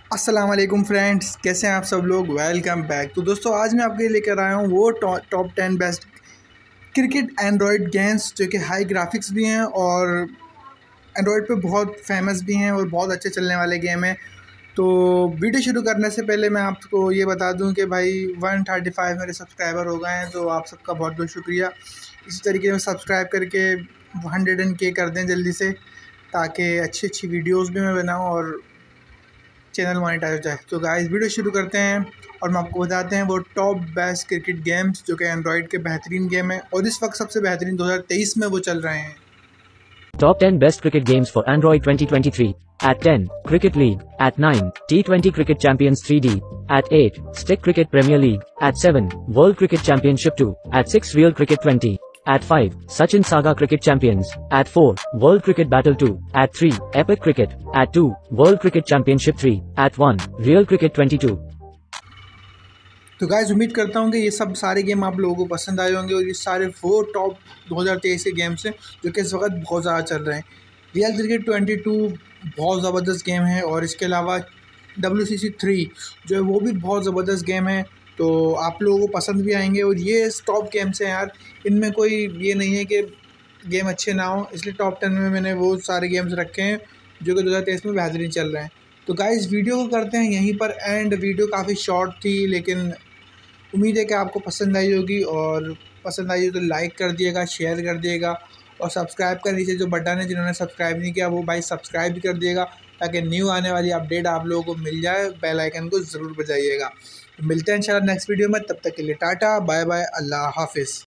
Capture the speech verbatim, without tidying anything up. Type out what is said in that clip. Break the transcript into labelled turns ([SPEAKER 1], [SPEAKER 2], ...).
[SPEAKER 1] अस्सलाम वालेकुम फ्रेंड्स, कैसे हैं आप सब लोग। Welcome back. तो दोस्तों आज मैं आपके लिए लेकर आया हूँ वो top ten best cricket android games जो कि हाई ग्राफिक्स भी हैं और एंड्रॉयड पे बहुत फेमस भी हैं और बहुत अच्छे चलने वाले गेम हैं। तो वीडियो शुरू करने से पहले मैं आपको ये बता दूं कि भाई वन थर्टी फाइव मेरे सब्सक्राइबर हो गए हैं, तो आप सबका बहुत बहुत शुक्रिया। इसी तरीके से सब्सक्राइब करके हंड्रेड एन के कर दें जल्दी से, ताकि अच्छी अच्छी वीडियोज़ भी मैं बनाऊँ और चैनल मोनेटाइज हो जाए। तो गाइस वीडियो शुरू करते हैं और हम आपको बताते हैं वो टॉप बेस्ट क्रिकेट गेम्स जो कि एंड्रॉयड के बेहतरीन गेम है और इस वक्त सबसे बेहतरीन दो हज़ार तेईस में वो चल रहे हैं।
[SPEAKER 2] Top ten Best Cricket Games for Android twenty twenty-three. At ten, Cricket League. At nine, T twenty Cricket Champions three D. At eight, Stick Cricket Premier League. At seven, World Cricket Championship two. At six, Real Cricket twenty. At five, Sachin Saga Cricket Champions. At four, World Cricket Battle two. At three, Epic Cricket. At two, World Cricket Championship three. At one, Real Cricket twenty-two.
[SPEAKER 1] तो guys उम्मीद करता हूँ कि ये सब सारे game आप लोगों को पसंद आए होंगे और ये सारे वो टॉप दो हज़ार तेईस के गेम्स हैं जो कि इस वक्त बहुत ज़्यादा चल रहे हैं। रियल क्रिकेट ट्वेंटी टू बहुत ज़बरदस्त गेम है और इसके अलावा डब्ल्यू सी सी थ्री जो है वो भी बहुत ज़बरदस्त गेम है, तो आप लोगों को पसंद भी आएंगे। और ये टॉप गेम्स हैं यार, इनमें कोई ये नहीं है कि गेम अच्छे ना हो, इसलिए टॉप टेन में मैंने वो सारे गेम्स रखे हैं जो कि दो हज़ार तेईस में बेहतरीन चल रहे हैं। तो गाइस वीडियो को करते हैं यहीं पर एंड। वीडियो काफ़ी शॉर्ट थी लेकिन उम्मीद है कि आपको पसंद आई होगी, और पसंद आई हो तो लाइक कर दिएगा, शेयर कर दिएगा और सब्सक्राइब का नीचे जो बटन है जिन्होंने सब्सक्राइब नहीं किया वो भाई सब्सक्राइब भी कर दिएगा, ताकि न्यू आने वाली अपडेट आप लोगों को मिल जाए। बेल आइकन को ज़रूर बजाइएगा। तो मिलते हैं इंशाल्लाह नेक्स्ट वीडियो में, तब तक के लिए टाटा बाय बाय, अल्लाह हाफिज़।